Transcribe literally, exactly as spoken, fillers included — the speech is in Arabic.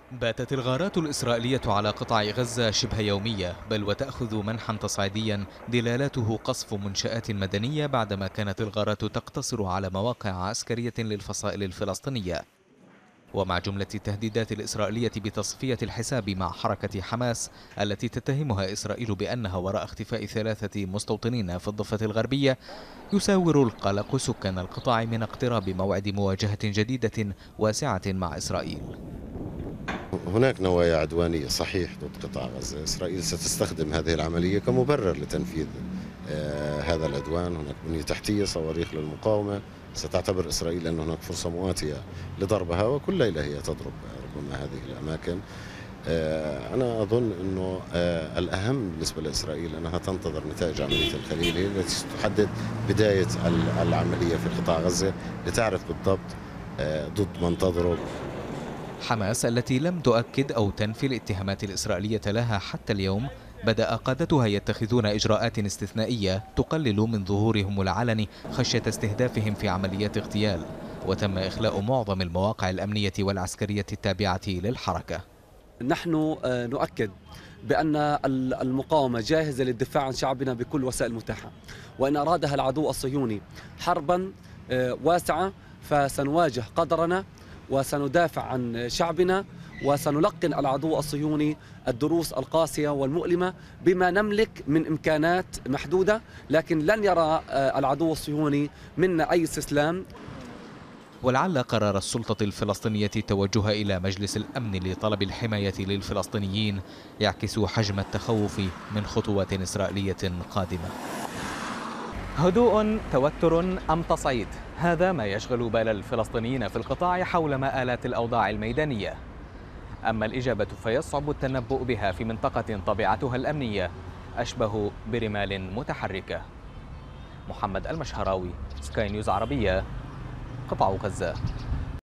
باتت الغارات الإسرائيلية على قطاع غزة شبه يومية، بل وتأخذ منحا تصعيديا دلالاته قصف منشآت مدنية بعدما كانت الغارات تقتصر على مواقع عسكرية للفصائل الفلسطينية. ومع جملة التهديدات الإسرائيلية بتصفية الحساب مع حركة حماس التي تتهمها إسرائيل بأنها وراء اختفاء ثلاثة مستوطنين في الضفة الغربية، يساور القلق سكان القطاع من اقتراب موعد مواجهة جديدة واسعة مع إسرائيل. هناك نوايا عدوانية صحيح ضد قطاع غزة. إسرائيل ستستخدم هذه العملية كمبرر لتنفيذ آه هذا العدوان. هناك بنية تحتية، صواريخ للمقاومة. ستعتبر إسرائيل أن هناك فرصة مواتية لضربها، وكل ليلة هي تضرب ربما هذه الأماكن. آه أنا أظن أنه آه الأهم بالنسبة لإسرائيل أنها تنتظر نتائج عملية الخليلي التي تحدد بداية العملية في قطاع غزة، لتعرف بالضبط آه ضد من تضرب. حماس التي لم تؤكد أو تنفي الاتهامات الإسرائيلية لها حتى اليوم، بدأ قادتها يتخذون إجراءات استثنائية تقلل من ظهورهم العلني خشية استهدافهم في عمليات اغتيال، وتم إخلاء معظم المواقع الأمنية والعسكرية التابعة للحركة. نحن نؤكد بأن المقاومة جاهزة للدفاع عن شعبنا بكل وسائل متاحة، وإن أرادها العدو الصهيوني حربا واسعة فسنواجه قدرنا وسندافع عن شعبنا، وسنلقن العدو الصهيوني الدروس القاسية والمؤلمة بما نملك من إمكانات محدودة، لكن لن يرى العدو الصهيوني منا أي استسلام. ولعل قرار السلطة الفلسطينية التوجه إلى مجلس الأمن لطلب الحماية للفلسطينيين يعكس حجم التخوف من خطوات إسرائيلية قادمة. هدوء، توتر أم تصعيد؟ هذا ما يشغل بال الفلسطينيين في القطاع حول مآلات الأوضاع الميدانية. أما الإجابة فيصعب التنبؤ بها في منطقة طبيعتها الأمنية أشبه برمال متحركة. محمد المشهراوي، سكاي نيوز عربية، قطاع غزة.